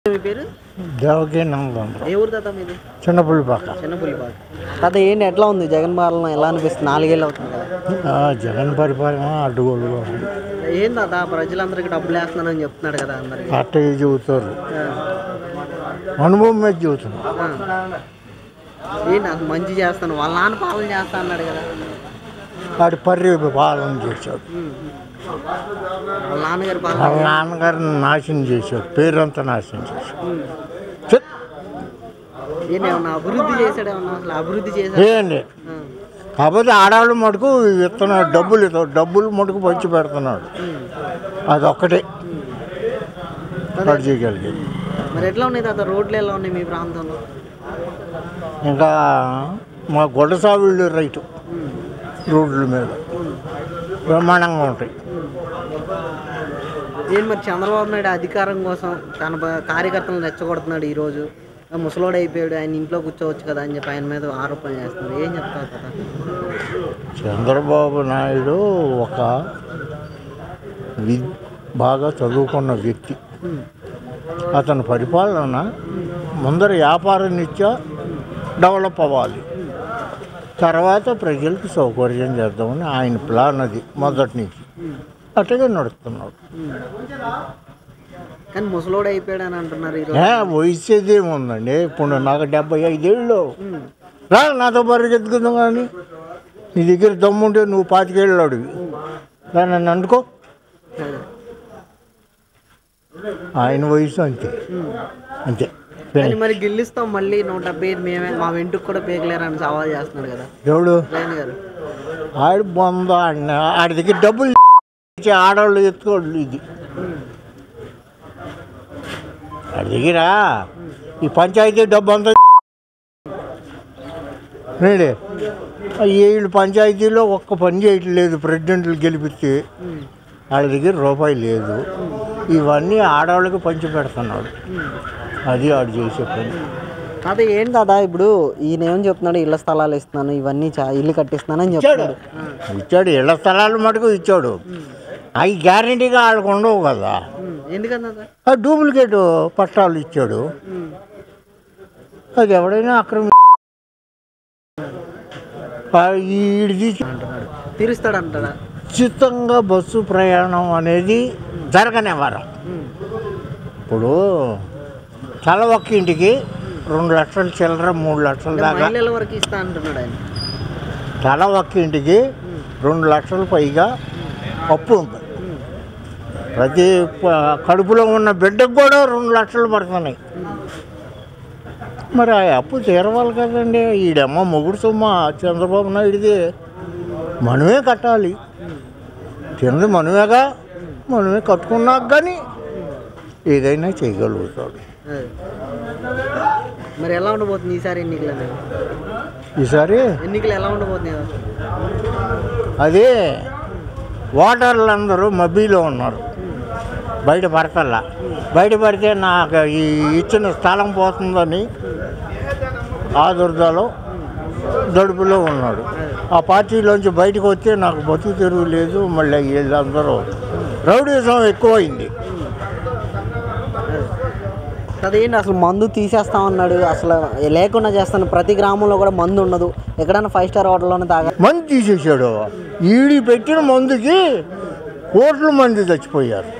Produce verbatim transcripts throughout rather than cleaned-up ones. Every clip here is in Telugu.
మీ పేరు Jagan. ఏ ఊరు తాత మీది? చిన్నపులిపాక. చిన్నపులిపాక. తాత ఏంటి ఎట్లా ఉంది జగన్ పాలన ఎలా అనిపిస్తుంది? నాలుగేళ్ళు అవుతుంది కదా. జగన్ పరిపాలన అడ్డుగోలుగా ఉంది. ఏం తాత ప్రజలందరికీ డబ్బులు వేస్తున్నానని చెప్తున్నాడు కదా అందరికి. అట్ట చెబుతారు, అనుభవం మీద చెబుతున్నారు. ఏంటి అసలు మంచి చేస్తాను వాళ్ళ నాన్న పాలన చేస్తా అన్నాడు కదా. వాడి పర్రి పాలన చేశాడు. వాళ్ళ నాన్నగారి పాలన వాళ్ళ నాన్నగారిని నాశనం చేశాడు, పేరంతా నాశనం చేశాడు. ఏంటి ఏమన్నా అభివృద్ధి చేశాడు? ఏమన్నా అసలు అభివృద్ధి చేశాడు? ఏంటి కాకపోతే ఆడవాళ్ళు మటుకు ఇస్తున్నాడు, డబ్బులు ఇస్తాడు, డబ్బులు మటుకు పంచి పెడుతున్నాడు. అదొక్కటే వాడు చేయగలిగేది. మరి ఎట్లా ఉన్నాయి తాత రోడ్లు ఎలా ఉన్నాయి మీ ప్రాంతంలో? ఇంకా మా గొడ్డ సాగుళ్ళు రైతు రోడ్ల మీద బ్రహ్మాండంగా ఉంటాయి. ఏం మరి చంద్రబాబు నాయుడు అధికారం కోసం తన కార్యకర్తలను రెచ్చగొడుతున్నాడు. ఈరోజు ముసలోడు అయిపోయాడు, ఆయన ఇంట్లో కూర్చోవచ్చు కదా అని చెప్పి ఆయన మీద ఆరోపణలు చేస్తున్నారు. ఏం చెప్తారు కదా? చంద్రబాబు నాయుడు ఒక వి బాగా చదువుకున్న వ్యక్తి. అతని పరిపాలన ముందర వ్యాపారం నిత్యా డెవలప్ అవ్వాలి, తర్వాత ప్రజలకు సౌకర్యం చేద్దామని ఆయన ప్లాన్ అది మొదటి నుంచి. అట్టగా నడుస్తున్నాడు. కానీ ముసలోడు అయిపోయాడు అని అంటున్నారు. వయసు ఏముందండి, ఇప్పుడు నాకు డెబ్బై ఐదేళ్ళు రా నాతో పరిగెత్తుకుందాం. కానీ నీ దగ్గర దమ్ముంటే నువ్వు పాతికేళ్ళు అడివి దాన్ని నన్ను అనుకో. ఆయన వయసు అంతే అంతే. మరి గెలిస్తాం మళ్ళీ నూట డెబ్బై ఐదు మేమే, మా వెంటుకు కూడా పేకలేరని సవాల్ చేస్తున్నాడు కదా ఎవడు? జగన్ గారు. ఆడి బొంద ఆడి దగ్గర డబ్బులు ఆడవాళ్ళు ఎత్తుకోళ్ళు. ఇది ఆడి దగ్గర ఈ పంచాయతీ డబ్బు అంతా నేడే. ఏళ్ళు పంచాయతీలో ఒక్క పని చేయటం లేదు, ప్రెసిడెంట్లు గెలిపిస్తే వాళ్ళ దగ్గర రూపాయి లేదు. ఇవన్నీ ఆడవాళ్ళకి పంచి పెడుతున్నాడు. అది ఆడు చేసే పని. అదే ఏంటి కదా ఇప్పుడు ఈయన ఏమని చెప్తున్నాడు, ఇళ్ల స్థలాలు ఇస్తున్నాను, ఇవన్నీ ఇల్లు కట్టిస్తున్నాను అని చెప్తాడు. ఇచ్చాడు, ఇళ్ల స్థలాలు మటుకు ఇచ్చాడు. అవి గ్యారంటీగా వాళ్ళకు ఉండవు కదా. ఎందుకన్నా డూప్లికేట్ పట్టాలు ఇచ్చాడు. అది ఎవడైనా అక్రమ ఈడిది తీరుస్తాడు అంటాడా? ఉచితంగా బస్సు ప్రయాణం అనేది జరగనివ్వరు. ఇప్పుడు తల ఒక్క ఇంటికి రెండు లక్షల చిల్లర మూడు లక్షల దాకా వరకు ఇస్తా అంటున్నాడు ఆయన. తల ఒక్క ఇంటికి రెండు లక్షల పైగా అప్పు ఉంది. ప్రతి కడుపులో ఉన్న బిడ్డకు కూడా రెండు లక్షలు పడుతున్నాయి. మరి ఆ అప్పు తీరవాలి కదండి. ఈడమ్మ మొగుడు సొమ్మ చంద్రబాబు నాయుడిది, మనమే కట్టాలి. తిన్నది మనమేగా, మనమే కట్టుకున్నాక కానీ ఏదైనా చేయగలుగుతాడు. మరి ఎలా ఉండబోతుంది ఈసారి ఎన్నికలు? ఈసారి ఎన్నికలు ఎలా ఉండబోతుంది? అదే ఓటర్లు అందరూ మబ్బీలో ఉన్నారు, బయట పడతల్లా. బయట పడితే నాకు ఈ ఇచ్చిన స్థలం పోతుందని ఆదుర్దాలో దడుపులో ఉన్నాడు. ఆ పార్టీలోంచి బయటకు వస్తే నాకు బతుకు తెరువు లేదు. మళ్ళీ వీళ్ళందరూ రౌడీజం ఎక్కువైంది. అదేంటి అసలు మందు తీసేస్తామన్నాడు, అసలు లేకుండా చేస్తాను, ప్రతి గ్రామంలో కూడా మందు ఉండదు, ఎక్కడైనా ఫైవ్ స్టార్ హోటల్లోనే తాగా మందు తీసేసాడు. ఈడి పెట్టిన మందుకి కోట్ల మంది చచ్చిపోయారు.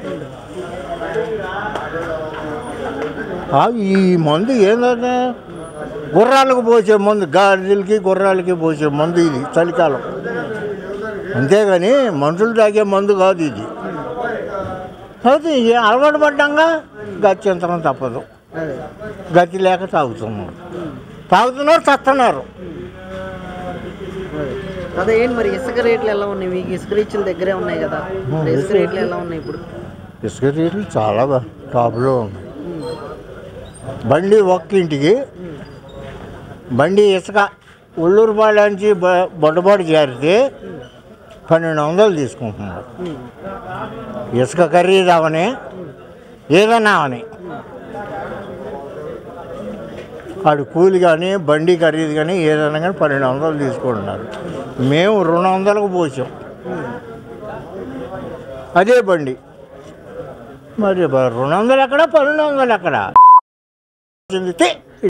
ఈ మందు ఏంటంటే గుర్రాలకు పోసే మందు, గాడిదలకి గుర్రాలకి పోసే మందు ఇది చలికాలం. అంతేగాని మనుషులు తాగే మందు కాదు ఇది. అది అలవాటు పడ్డాక గత్యంతరం తప్పదు. గతి లేక తాగుతున్నారు, తాగుతున్నారు, చస్తున్నారు. అదే ఏంటి మరి ఇసుక రేట్లు ఎలా ఉన్నాయి? మీకు ఇసుక రీచ్ల దగ్గరే ఉన్నాయి కదా, ఇసుక రేట్లు ఎలా ఉన్నాయి ఇప్పుడు? ఇసుక రేట్లు చాలా టాప్లో ఉన్నాయి. బండి ఒక్క ఇంటికి బండి ఇసుక ఉల్లూరుపాళ్ళ నుంచి బొడ్డబాటు చేరితే పన్నెండు వందలు తీసుకుంటున్నారు. ఇసుక ఖరీదు అవని ఏదన్నా అవని వాడు కూలి కానీ బండి ఖరీదు కానీ ఏదైనా కానీ పన్నెండు వందలు తీసుకుంటున్నారు. మేము రెండు వందలకు పోసాం అదే బండి. మరి రెండు వందలు ఎక్కడ, పన్నెండు వందలు ఎక్కడ? చెందితే